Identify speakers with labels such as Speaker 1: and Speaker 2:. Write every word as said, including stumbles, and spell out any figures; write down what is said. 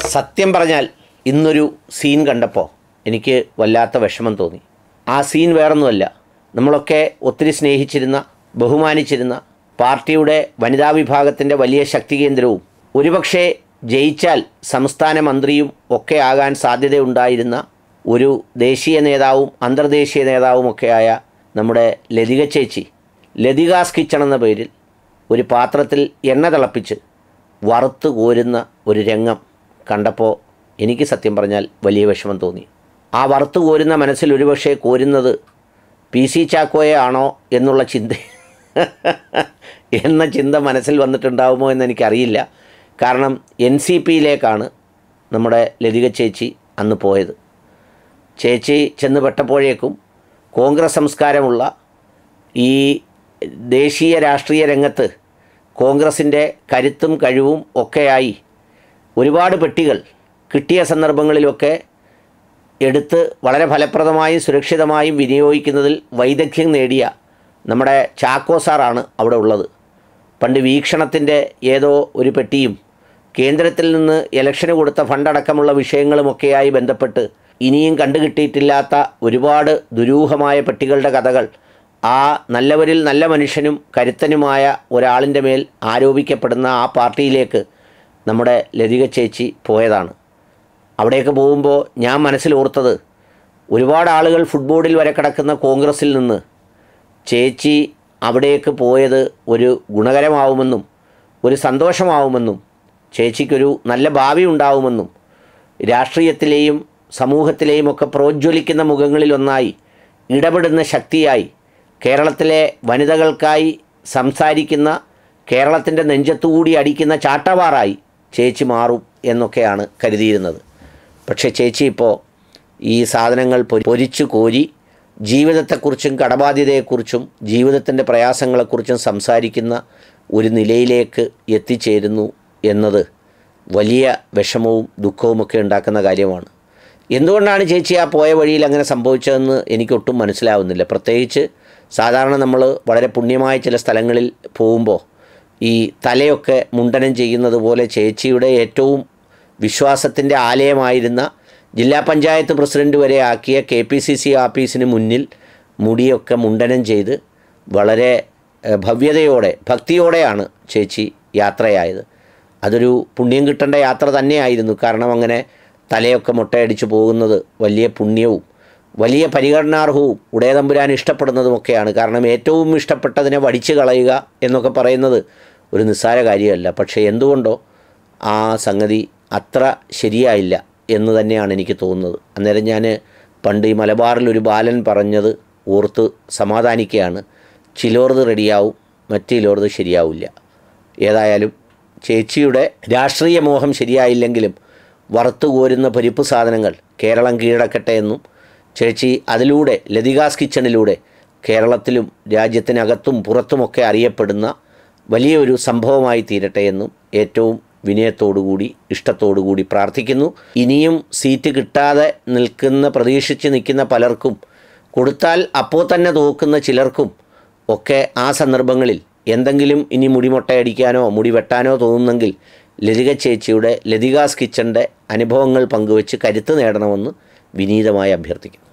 Speaker 1: സത്യം പറഞ്ഞാൽ ഇന്നൊരു സീൻ കണ്ടപ്പോൾ എനിക്ക് വല്ലാത്ത വിഷമം തോന്നി. ആ സീൻ വേറൊന്നുമല്ല, നമ്മളൊക്കെ ഒത്തിരി സ്നേഹിച്ചിരുന്ന ബഹുമാനിച്ചിരുന്ന പാർട്ടിയുടെ വനിതാ വിഭാഗത്തിൻ്റെ വലിയ ശക്തി കേന്ദ്രവും ഒരുപക്ഷെ ജയിച്ചാൽ സംസ്ഥാന മന്ത്രിയും ഒക്കെ ആകാൻ സാധ്യതയുണ്ടായിരുന്ന ഒരു ദേശീയ നേതാവും അന്തർദേശീയ നേതാവുമൊക്കെയായ നമ്മുടെ ലതിക ചേച്ചി ലതികാസ് കിച്ചൺ എന്ന പേരിൽ ഒരു പാത്രത്തിൽ എണ്ണ തിളപ്പിച്ച് വറുത്ത് കോരുന്ന ഒരു രംഗം കണ്ടപ്പോൾ എനിക്ക് സത്യം പറഞ്ഞാൽ വലിയ വിഷമം തോന്നി. ആ വറുത്ത് കോരുന്ന മനസ്സിൽ ഒരുപക്ഷെ കോരുന്നത് പി സി ചാക്കോയെ ആണോ എന്നുള്ള ചിന്ത എന്ന ചിന്ത മനസ്സിൽ വന്നിട്ടുണ്ടാകുമോ എന്നെനിക്കറിയില്ല. കാരണം എൻ സി പിയിലേക്കാണ് നമ്മുടെ ലതിക ചേച്ചി അന്ന് പോയത്. ചേച്ചി ചെന്ന് പെട്ടപ്പോഴേക്കും കോൺഗ്രസ് സംസ്കാരമുള്ള ഈ ദേശീയ രാഷ്ട്രീയ രംഗത്ത് കോൺഗ്രസിൻ്റെ കരുത്തും കഴിവും ഒക്കെയായി ഒരുപാട് പെട്ടികൾ കിട്ടിയ സന്ദർഭങ്ങളിലൊക്കെ എടുത്ത് വളരെ ഫലപ്രദമായും സുരക്ഷിതമായും വിനിയോഗിക്കുന്നതിൽ വൈദഗ്ധ്യം നേടിയ നമ്മുടെ ചാക്കോ സാറാണ് അവിടെ ഉള്ളത്. പണ്ട് വീക്ഷണത്തിൻ്റെ ഏതോ ഒരു പെട്ടിയും കേന്ദ്രത്തിൽ നിന്ന് ഇലക്ഷന് കൊടുത്ത ഫണ്ടടക്കമുള്ള വിഷയങ്ങളുമൊക്കെയായി ബന്ധപ്പെട്ട് ഇനിയും കണ്ടുകിട്ടിയിട്ടില്ലാത്ത ഒരുപാട് ദുരൂഹമായ പെട്ടികളുടെ കഥകൾ ആ നല്ലവരിൽ നല്ല മനുഷ്യനും കരുത്തനുമായ ഒരാളിൻ്റെ മേൽ ആരോപിക്കപ്പെടുന്ന ആ പാർട്ടിയിലേക്ക് നമ്മുടെ ലതിക ചേച്ചി പോയതാണ്. അവിടേക്ക് പോകുമ്പോൾ ഞാൻ മനസ്സിലോർത്തത്, ഒരുപാട് ആളുകൾ ഫുട്ബോളിൽ വരെ കിടക്കുന്ന കോൺഗ്രസിൽ നിന്ന് ചേച്ചി അവിടേക്ക് പോയത് ഒരു ഗുണകരമാവുമെന്നും ഒരു സന്തോഷമാവുമെന്നും ചേച്ചിക്കൊരു നല്ല ഭാവി ഉണ്ടാവുമെന്നും രാഷ്ട്രീയത്തിലെയും സമൂഹത്തിലെയും ഒക്കെ പ്രോജ്വലിക്കുന്ന മുഖങ്ങളിലൊന്നായി ഇടപെടുന്ന ശക്തിയായി കേരളത്തിലെ വനിതകൾക്കായി സംസാരിക്കുന്ന കേരളത്തിൻ്റെ നെഞ്ചത്തുകൂടി അടിക്കുന്ന ചാട്ടവാറായി ചേച്ചി മാറും എന്നൊക്കെയാണ് കരുതിയിരുന്നത്. പക്ഷേ ചേച്ചി ഇപ്പോൾ ഈ സാധനങ്ങൾ പൊരിച്ചു കോരി ജീവിതത്തെക്കുറിച്ചും കടബാധ്യതയെക്കുറിച്ചും ജീവിതത്തിൻ്റെ പ്രയാസങ്ങളെക്കുറിച്ചും സംസാരിക്കുന്ന ഒരു നിലയിലേക്ക് എത്തിച്ചേരുന്നു എന്നത് വലിയ വിഷമവും ദുഃഖവുമൊക്കെ ഉണ്ടാക്കുന്ന കാര്യമാണ്. എന്തുകൊണ്ടാണ് ചേച്ചി ആ പോയ വഴിയിൽ അങ്ങനെ സംഭവിച്ചതെന്ന് എനിക്കൊട്ടും മനസ്സിലാവുന്നില്ല. പ്രത്യേകിച്ച് സാധാരണ നമ്മൾ വളരെ പുണ്യമായ ചില സ്ഥലങ്ങളിൽ പോകുമ്പോൾ ഈ തലയൊക്കെ മുണ്ടനം ചെയ്യുന്നത് പോലെ ചേച്ചിയുടെ ഏറ്റവും വിശ്വാസത്തിൻ്റെ ആലയമായിരുന്ന ജില്ലാ പഞ്ചായത്ത് പ്രസിഡൻറ്റ് വരെ ആക്കിയ കെ പി സി സി ആഫീസിന് മുന്നിൽ മുടിയൊക്കെ മുണ്ടനം ചെയ്ത് വളരെ ഭവ്യതയോടെ ഭക്തിയോടെയാണ് ചേച്ചി യാത്രയായത്. അതൊരു പുണ്യം കിട്ടേണ്ട യാത്ര തന്നെയായിരുന്നു. കാരണം അങ്ങനെ തലയൊക്കെ മുട്ടയടിച്ച് പോകുന്നത് വലിയ പുണ്യവും വലിയ പരിഗണനാർഹവും ഉടയതമ്പുരാൻ ഇഷ്ടപ്പെടുന്നതുമൊക്കെയാണ്. കാരണം ഏറ്റവും ഇഷ്ടപ്പെട്ടതിനെ വടിച്ചു കളയുക എന്നൊക്കെ പറയുന്നത് ഒരു നിസ്സാര കാര്യമല്ല. പക്ഷേ എന്തുകൊണ്ടോ ആ സംഗതി അത്ര ശരിയായില്ല എന്ന് തന്നെയാണ് എനിക്ക് തോന്നുന്നത്. അന്നേരം ഞാൻ പണ്ട് ഈ മലബാറിലൊരു ബാലൻ പറഞ്ഞത് ഓർത്ത് സമാധാനിക്കുകയാണ്. ചിലോർത് റെഡിയാവും, മറ്റു ചിലോർത് ശരിയാവില്ല. ഏതായാലും ചേച്ചിയുടെ രാഷ്ട്രീയ മോഹം ശരിയായില്ലെങ്കിലും വറുത്തു കോരുന്ന പരിപ്പ് സാധനങ്ങൾ കേരളം കീഴടക്കട്ടെ എന്നും ചേച്ചി അതിലൂടെ ലതികാസ് കിച്ചണിലൂടെ കേരളത്തിലും രാജ്യത്തിനകത്തും പുറത്തുമൊക്കെ അറിയപ്പെടുന്ന വലിയൊരു സംഭവമായി തീരട്ടെ എന്നും ഏറ്റവും വിനയത്തോടുകൂടി ഇഷ്ടത്തോടുകൂടി പ്രാർത്ഥിക്കുന്നു. ഇനിയും സീറ്റ് കിട്ടാതെ നിൽക്കുന്ന പ്രതീക്ഷിച്ച് നിൽക്കുന്ന പലർക്കും, കൊടുത്താൽ അപ്പോൾ തന്നെ തോക്കുന്ന ചിലർക്കും ഒക്കെ ആ സന്ദർഭങ്ങളിൽ എന്തെങ്കിലും ഇനി മുടിമൊട്ടയടിക്കാനോ മുടി വെട്ടാനോ തോന്നുന്നെങ്കിൽ ലതിക ചേച്ചിയുടെ ലതികാസ് കിച്ചൻ്റെ അനുഭവങ്ങൾ പങ്കുവെച്ച് കരുത്ത് നേടണമെന്ന് വിനീതമായി അഭ്യർത്ഥിക്കുന്നു.